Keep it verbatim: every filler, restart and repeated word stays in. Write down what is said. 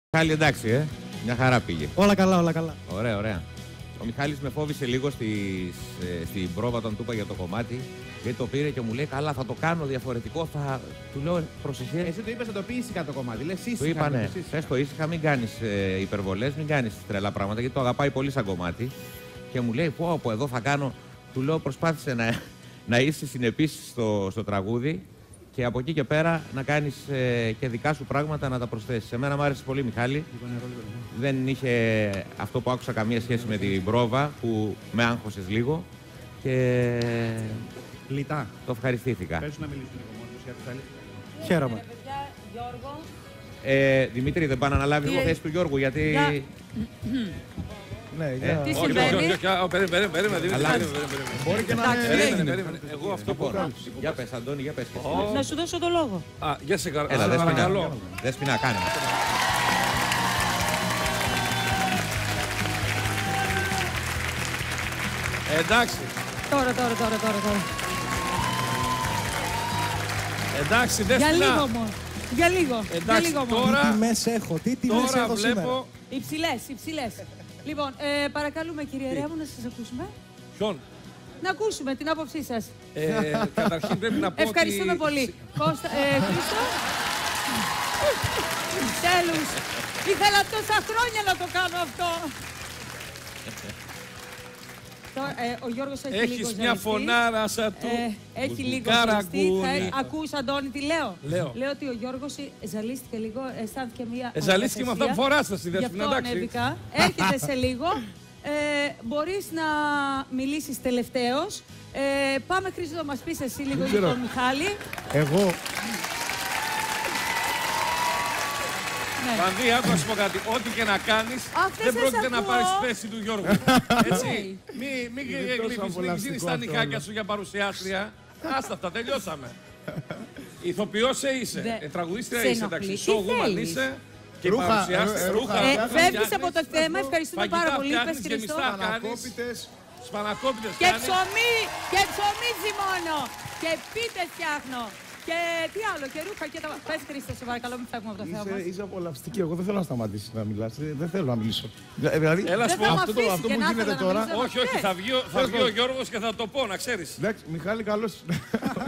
Μιχάλη, εντάξει, ε. Μια χαρά πήγε. Όλα καλά, όλα καλά. Ωραία, ωραία. Ο Μιχάλης με φόβησε λίγο στις, ε, στην πρόβα όταν του είπα για το κομμάτι. Γιατί το πήρε και μου λέει: καλά, θα το κάνω διαφορετικό. Θα... Του λέω: προσεχέ. Εσύ του είπες να το πει ήσυχα το κομμάτι. Λες ήσυχα. Του είπα: ναι, πες το ήσυχα, μην κάνεις ε, υπερβολές, μην κάνεις τρελά πράγματα. Γιατί το αγαπάει πολύ σαν κομμάτι. Και μου λέει: πω, από εδώ θα κάνω. Του λέω: προσπάθησε να, να είσαι συνεπής στο, στο τραγούδι. Και από εκεί και πέρα να κάνεις ε, και δικά σου πράγματα να τα προσθέσεις. Εμένα μου άρεσε πολύ, Μιχάλη. Δεν είχε αυτό που άκουσα καμία σχέση με την πρόβα που με άγχωσες λίγο. Και Λιτά. το ευχαριστήθηκα. Πες να μιλήσουν λίγο μόνο τους για τους αλήθειες. Χαίρομαι. Γιώργο. Ε, Δημήτρη, δεν πάει να αναλάβει Τι- εγώ θέση του Γιώργου, γιατί... Για- Ναι, Ε, για... Τι Όχι, συμβαίνει? όχι, όχι, όχι, περίμενε, περίμενε, περίμενε, Δημήτρη, Αλλάζει. περίμενε, περίμενε. Μπορεί και να Εντάξει, είναι... Περίμενε, έγινε. περίμενε. Εγώ αυτό που Λοιπόν, για πες, Αντώνη, για πες. και εσύ. Να σου δώσω το λόγο. Α, για σε καρ- Έλα, σε δες παρακαλώ. Δέσποινα, κάνε. Εντάξει, Τώρα, τώρα, τώρα, τώρα. τώρα. εντάξει, δεν Για λίγο φτηνά. μόνο. Για λίγο. Για Εντάξει, λίγο μόνο. τώρα- Τι τιμές έχω, τι τιμές Τώρα έχω σήμερα. βλέπω. Υψηλές, υψηλές. Λοιπόν, ε, παρακαλούμε κύριε Ρέα μου να σας ακούσουμε. Ποιον. Να ακούσουμε την άποψή σας. Ε, καταρχήν πρέπει να πω Ευχαριστούμε ότι... πολύ. Κώστα, ε, Χρήστο. Τέλους. Ήθελα τόσα χρόνια να το κάνω αυτό. Τώρα, ε, ο Γιώργος έχει λίγο Έχεις μια ζαλιστεί. φωνάρα σαν του. Ε, έχει λίγο Μπουζουκάρα ζαλιστεί. γκούνι. Θα- Ακούς, Αντώνη, τι λέω. Λέω. Λέω ότι ο Γιώργος ζαλίστηκε λίγο, αισθάνθηκε μια Ε, ζαλίστηκε με αυτά που αγαθεσία. φοράς τα στη Γι' Δέσποινα, αυτό εντάξει. ανέβηκα. Έρχεται σε λίγο. Ε, μπορείς να μιλήσεις τελευταίος. Ε, πάμε, Χρήστο, να μας πεις εσύ λίγο για τον Μιχάλη. Εγώ, Ναι. Πανδί, άκου να σου πω κάτι. Ό,τι και να κάνεις, Αυτές δεν σας πρόκειται να ακούω. πάρεις θέση του Γιώργου. Έτσι. Μη, μη τόσο γλύφεις, μην απολαυστικό γίνεις τα αυτό νικάκια όλο. σου για παρουσιάστρια. Άστα αυτά, τελειώσαμε. Ηθοποιός σε είσαι, Δε- ε, τραγουδίστρια σε είσαι, ενοχλεί. εντάξει. Τι Showwoman θέλεις? είσαι και Ρούχα, παρουσιάστης, ε, ε, ρούχα. ρούχα. Ε, φτιάχνεις, φεύγεις από το φτιάχνεις, θέμα, ευχαριστούμε φαγητά πάρα πολύ. Πες, φτιάχνεις, Χρήστο. γεμιστά κάνεις. ανακόπιτες. Σπανακόπιτες Και κάνεις. ψωμί, και ψωμί μόνο. Και πίτες φτιάχνω. Και τι άλλο, και ρούχα και τα... Πες, Χρήστο, σε παρακαλώ, μην φεύγουμε από το θέμα Είσαι, μας. είσαι απολαυστική. Εγώ δεν θέλω να σταματήσεις να μιλάς. Ε, Δεν θέλω να μιλήσω. Ε, Δηλαδή, Έλα, Δεν σου θα πω. μ' αυτό το- αφήσει αυτό και που να γίνεται ήθελα να τώρα- μιλήσω, Όχι, να όχι, πες. θα βγει, ο- θα βγει ο Γιώργος και θα το πω, να ξέρεις. εντάξει, Μιχάλη, καλώς.